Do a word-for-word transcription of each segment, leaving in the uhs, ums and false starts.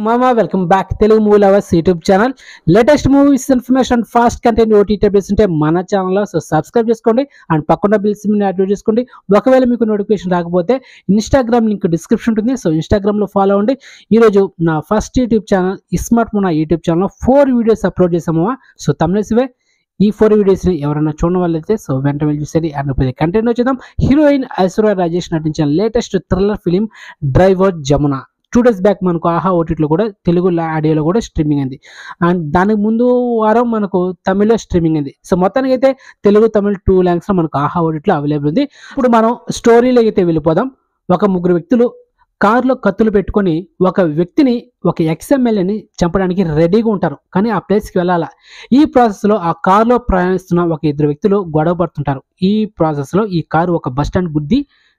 మామా welcome back Telugu movie lovers YouTube channel. Latest movies information fast content OTT updates ఉంటే మన ఛానల్లో so subscribe చేసుకోండి అండ్ పక్కన బిల్స్ యాక్టివేట్ చేసుకోండి. ఒకవేళ మీకు నోటిఫికేషన్ రాకపోతే ఇన్స్టాగ్రామ్ లింక్ డిస్క్రిప్షన్ ఉంటుంది, సో ఇన్స్టాగ్రామ్లో ఫాలో అవ్వండి. ఈరోజు నా ఫస్ట్ యూట్యూబ్ ఛానల్ స్మార్ట్ మన యూట్యూబ్ ఛానల్లో ఫోర్ వీడియోస్ అప్లోడ్ చేసాము. సో తమిళసివే ఈ ఫోర్ వీడియోస్ని ఎవరైనా చూడడం వాళ్ళైతే సో వెంటనే వెళ్ళి చూసేది. అండ్ కంటెంట్ వచ్చేద్దాం. హీరోయిన్ ఐశ్వర్య రాజేష్ నటించిన latest thriller film driver Jamuna two days back మనకు ఆహా ఓటీటీలో కూడా తెలుగు ఆడియోలో కూడా స్ట్రీమింగ్ అయింది. అండ్ దానికి ముందు వారం మనకు తమిళ్లో స్ట్రీమింగ్ అయింది. సో మొత్తానికి అయితే తెలుగు తమిళ్ టూ లాంగ్వేజ్లో మనకు ఆహా ఓటీటీలో అవైలబుల్ ఉంది. ఇప్పుడు మనం స్టోరీలో అయితే వెళ్ళిపోదాం. ఒక ముగ్గురు వ్యక్తులు కారులో కత్తులు పెట్టుకొని ఒక వ్యక్తిని ఒక ఎక్స్ఎమ్మెల్యేని చంపడానికి రెడీగా ఉంటారు, కానీ ఆ ప్లేస్కి వెళ్ళాలా. ఈ ప్రాసెస్లో ఆ కారులో ప్రయాణిస్తున్న ఒక ఇద్దరు వ్యక్తులు గొడవ పడుతుంటారు. ఈ ప్రాసెస్లో ఈ కారు ఒక బస్ స్టాండ్ గుద్ది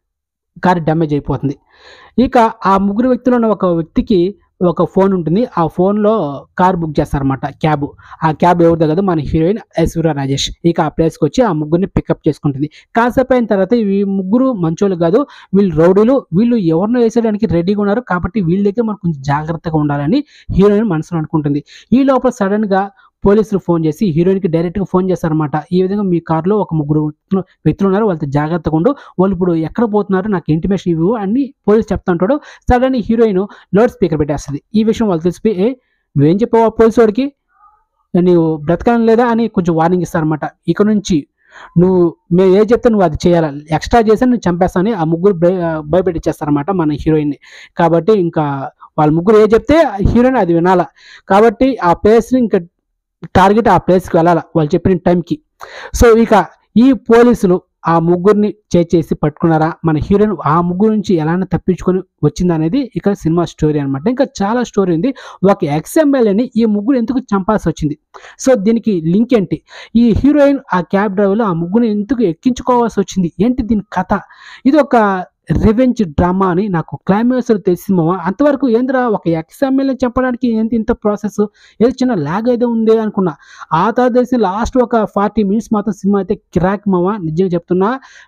కారు డ్యామేజ్ అయిపోతుంది. ఇక ఆ ముగ్గురు వ్యక్తులు ఉన్న ఒక వ్యక్తికి ఒక ఫోన్ ఉంటుంది. ఆ ఫోన్లో కార్ బుక్ చేస్తారన్నమాట, క్యాబ్. ఆ క్యాబ్ ఎవరిదో కదా, మన హీరోయిన్ ఐశ్వర్య రాజేష్. ఇక ఆ ప్లేస్కి వచ్చి ఆ ముగ్గురిని పికప్ చేసుకుంటుంది. కాసేపు అయిన తర్వాత ఈ ముగ్గురు మంచోళ్ళు కాదు, వీళ్ళు రౌడీలు, వీళ్ళు ఎవరినో వేసేయడానికి రెడీగా ఉన్నారు, కాబట్టి వీళ్ళ దగ్గర మనం కొంచెం జాగ్రత్తగా ఉండాలని హీరోయిన్ మనసులో అనుకుంటుంది. ఈ లోపల సడన్గా పోలీసులు ఫోన్ చేసి హీరోయిన్కి డైరెక్ట్గా ఫోన్ చేస్తారన్నమాట. ఈ విధంగా మీ కారులో ఒక ముగ్గురు వ్యక్తులు ఉన్నారు, వాళ్ళతో జాగ్రత్తగా ఉండు, వాళ్ళు ఇప్పుడు ఎక్కడ పోతున్నారు నాకు ఇంటిమేషన్ ఇవ్వు అని పోలీసు చెప్తా ఉంటాడు. సడన్ హీరోయిన్ లౌడ్ స్పీకర్ పెట్టేస్తుంది. ఈ విషయం వాళ్ళు తెలిసిపోయి, ఏ నువ్వేం చెప్పావు పోలీసు వాడికి, నువ్వు బ్రతకడం లేదా అని కొంచెం వార్నింగ్ ఇస్తారన్నమాట. ఇక నుంచి నువ్వు మేము ఏ చెప్తే నువ్వు అది చేయాలి, ఎక్స్ట్రా చేసి నువ్వు చంపేస్తానని ఆ ముగ్గురు భయ భయపెట్టిచ్చేస్తారన్నమాట మన హీరోయిన్ని. కాబట్టి ఇంకా వాళ్ళ ముగ్గురు ఏ చెప్తే హీరోయిన్ అది వినాలా. కాబట్టి ఆ ప్లేస్ని ఇంకా టార్గెట్ ఆ ప్లేస్కి వెళ్ళాలి వాళ్ళు చెప్పిన టైంకి. సో ఇక ఈ పోలీసులు ఆ ముగ్గురిని చేసి పట్టుకున్నారా, మన హీరోయిన్ ఆ ముగ్గురు నుంచి ఎలానే తప్పించుకొని వచ్చింది అనేది ఇక సినిమా స్టోరీ అనమాట. ఇంకా చాలా స్టోరీ ఉంది. ఒక ఎక్స్ఎమ్మెల్యేని ఈ ముగ్గురు ఎందుకు చంపాల్సి వచ్చింది, సో దీనికి లింక్ ఏంటి, ఈ హీరోయిన్ ఆ క్యాబ్ డ్రైవర్లో ఆ ముగ్గురిని ఎందుకు ఎక్కించుకోవాల్సి వచ్చింది, ఏంటి దీని కథ. ఇది ఒక రివెంజ్ డ్రామా అని నాకు క్లైమాక్స్ తెలిసింది. అంతవరకు ఏంద్రా ఒక ఎక్స్ఎమ్మెల్యే చెప్పడానికి ఏంటి ఇంత ప్రాసెస్, ఏదో చిన్న ల్యాగ్ అయితే ఉంది అనుకున్నా. ఆ తర్వాత తెలిసి లాస్ట్ ఒక ఫార్టీ మినిట్స్ మాత్రం సినిమా అయితే కిరాక్ మామ, నిజంగా చెప్తున్నా.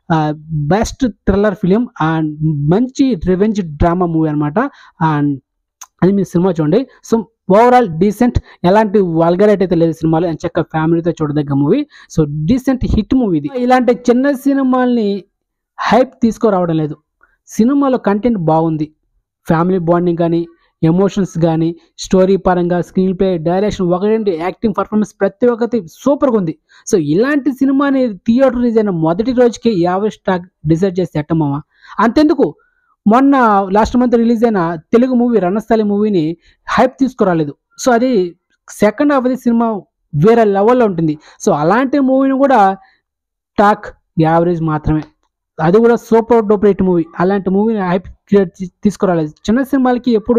బెస్ట్ థ్రిల్లర్ ఫిలిం అండ్ మంచి రివెంజ్ డ్రామా మూవీ అనమాట. అండ్ అది మీరు సినిమా చూడండి. సో ఓవరాల్ డీసెంట్, ఎలాంటి వల్గరైట్ అయితే లేదు సినిమాలో, ఎంచక్క ఫ్యామిలీతో చూడదగ్గ movie. So decent hit movie ఇది. ఇలాంటి చిన్న సినిమాల్ని హైప్ తీసుకురావడం లేదు, సినిమాలో కంటెంట్ బాగుంది, ఫ్యామిలీ బాండింగ్ కానీ, ఎమోషన్స్ కానీ, స్టోరీ పరంగా, స్క్రీన్ ప్లే, డైరెక్షన్, ఒకటి యాక్టింగ్ పర్ఫార్మెన్స్ ప్రతి ఒక్కటి సూపర్గా ఉంది. సో ఇలాంటి సినిమాని థియేటర్ రిలీజ్ అయిన మొదటి రోజుకి యాభై స్టాక్ డిసైడ్ చేసి ఎట్టమామా. అంతెందుకు మొన్న లాస్ట్ మంత్ రిలీజ్ అయిన తెలుగు మూవీ రణస్థలి మూవీని హైప్ తీసుకురాలేదు. సో అది సెకండ్ హాఫ్ అది సినిమా వేరే లెవెల్లో ఉంటుంది. సో అలాంటి మూవీని కూడా టాక్ యావరేజ్ మాత్రమే, అది కూడా సూపర్ డూపర్ హిట్ మూవీ. అలాంటి మూవీని హైప్ తీసుకురాలేదు. చిన్న సినిమాలకి ఎప్పుడు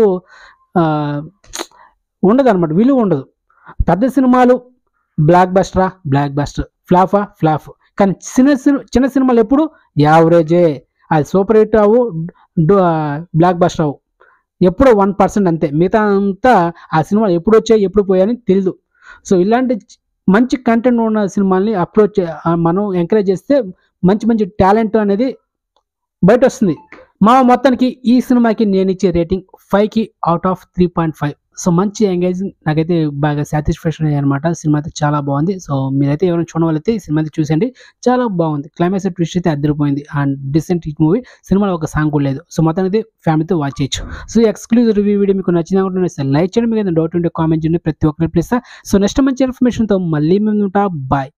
ఉండదు అనమాట, విలువ ఉండదు. పెద్ద సినిమాలు బ్లాక్ బస్టరా బ్లాక్ బస్టర్, ఫ్లాఫా ఫ్లాఫ్, కానీ చిన్న సినిమా చిన్న సినిమాలు ఎప్పుడు యావరేజే. అది సూపర్ హిట్ అవ్వు, బ్లాక్ బస్టర్ అవ్వు, ఎప్పుడో వన్ పర్సెంట్ అంతే. మిగతా అంతా ఆ సినిమాలు ఎప్పుడు వచ్చాయి ఎప్పుడు పోయాయని తెలియదు. సో ఇలాంటి మంచి కంటెంట్ ఉన్న సినిమాల్ని అప్రోచ్ మనం ఎంకరేజ్ చేస్తే మంచి మంచి టాలెంట్ అనేది బయట వస్తుంది. మా మొత్తానికి ఈ సినిమాకి నేను ఇచ్చే రేటింగ్ ఫైవ్కి out of three point five. So మంచి ఎంగేజింగ్, నాకైతే బాగా సాటిస్ఫాక్షన్ అయ్యాయి అనమాట. సినిమా అయితే చాలా బాగుంది. సో మీరైతే ఎవరైనా చూడడం వాళ్ళైతే ఈ సినిమా అయితే చూసండి, చాలా బాగుంది. క్లైమాక్స్ ట్విస్ట్ అయితే అదిరిపోయింది అండ్ డిసెంట్ హిట్ మూవీ. సినిమాలో ఒక సాంగ్ కూడా లేదు. సో మొత్తానికి ఫ్యామిలీతో వాచ్ చేయొచ్చు. సో ఎక్స్క్లూజివ్ రివ్యూ వీడియో మీకు నచ్చింది అనుకుంటున్నా లైక్ చేయండి, మీకు ఏదైనా డౌట్ ఉంటే కామెంట్ చేయండి, ప్రతి ఒక్కరి ప్లేస్. సో నెక్స్ట్ మంచి ఇన్ఫర్మేషన్తో మళ్ళీ మేము ఉంటా. బాయ్.